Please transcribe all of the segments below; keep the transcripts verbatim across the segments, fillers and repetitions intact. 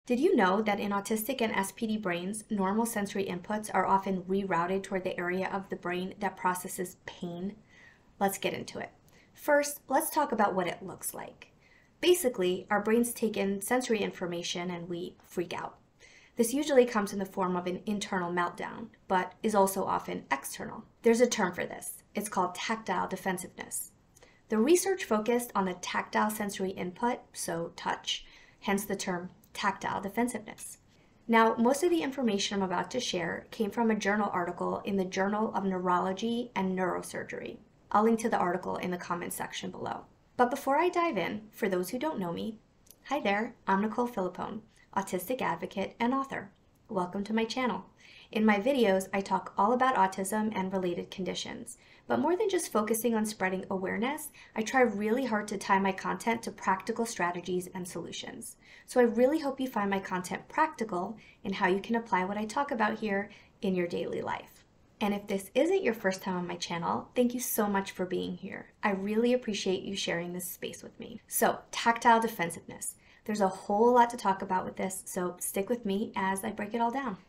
Did you know that in autistic and S P D brains, normal sensory inputs are often rerouted toward the area of the brain that processes pain? Let's get into it. First, let's talk about what it looks like. Basically, our brains take in sensory information and we freak out. This usually comes in the form of an internal meltdown, but is also often external. There's a term for this. It's called tactile defensiveness. The research focused on the tactile sensory input, so touch, hence the term tactile defensiveness. Now, most of the information I'm about to share came from a journal article in the Journal of Neurology and Neurosurgery. I'll link to the article in the comments section below. But before I dive in, for those who don't know me, hi there, I'm Nicole Philippone, autistic advocate and author. Welcome to my channel. In my videos, I talk all about autism and related conditions, but more than just focusing on spreading awareness, I try really hard to tie my content to practical strategies and solutions. So I really hope you find my content practical in how you can apply what I talk about here in your daily life. And if this isn't your first time on my channel, thank you so much for being here. I really appreciate you sharing this space with me. So, tactile defensiveness. There's a whole lot to talk about with this, so stick with me as I break it all down.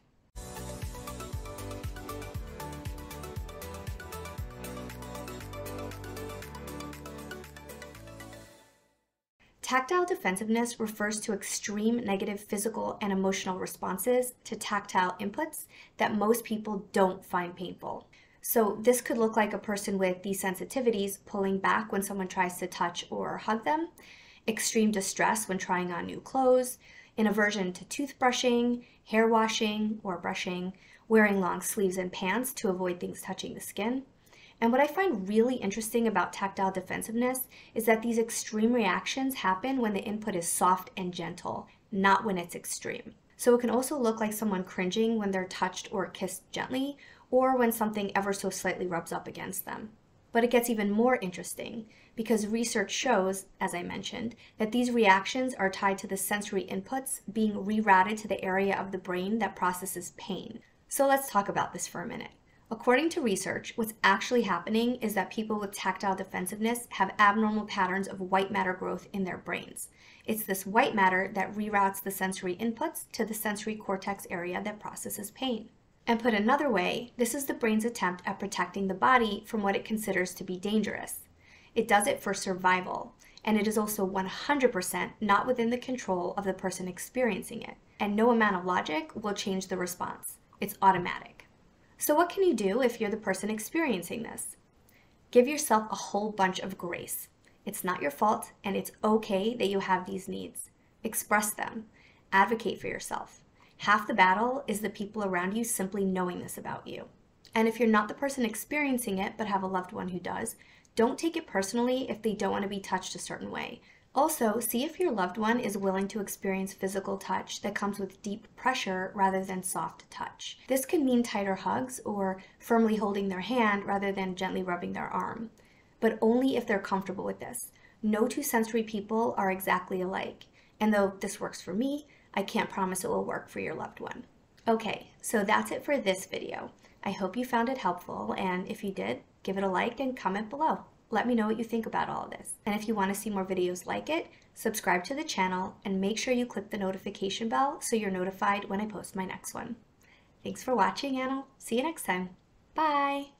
Tactile defensiveness refers to extreme negative physical and emotional responses to tactile inputs that most people don't find painful. So this could look like a person with these sensitivities pulling back when someone tries to touch or hug them, extreme distress when trying on new clothes, an aversion to toothbrushing, hair washing or brushing, wearing long sleeves and pants to avoid things touching the skin. And what I find really interesting about tactile defensiveness is that these extreme reactions happen when the input is soft and gentle, not when it's extreme. So it can also look like someone cringing when they're touched or kissed gently, or when something ever so slightly rubs up against them. But it gets even more interesting because research shows, as I mentioned, that these reactions are tied to the sensory inputs being rerouted to the area of the brain that processes pain. So let's talk about this for a minute. According to research, what's actually happening is that people with tactile defensiveness have abnormal patterns of white matter growth in their brains. It's this white matter that reroutes the sensory inputs to the sensory cortex area that processes pain. And put another way, this is the brain's attempt at protecting the body from what it considers to be dangerous. It does it for survival, and it is also one hundred percent not within the control of the person experiencing it, and no amount of logic will change the response. It's automatic. So what can you do if you're the person experiencing this? Give yourself a whole bunch of grace. It's not your fault, and it's okay that you have these needs. Express them. Advocate for yourself. Half the battle is the people around you simply knowing this about you. And if you're not the person experiencing it but have a loved one who does, don't take it personally if they don't want to be touched a certain way. Also, see if your loved one is willing to experience physical touch that comes with deep pressure rather than soft touch. This could mean tighter hugs or firmly holding their hand rather than gently rubbing their arm, but only if they're comfortable with this. No two sensory people are exactly alike, and though this works for me, I can't promise it will work for your loved one. Okay, so that's it for this video. I hope you found it helpful, and if you did, give it a like and comment below. Let me know what you think about all of this. And if you want to see more videos like it, subscribe to the channel and make sure you click the notification bell so you're notified when I post my next one. Thanks for watching, and I'll see you next time. Bye!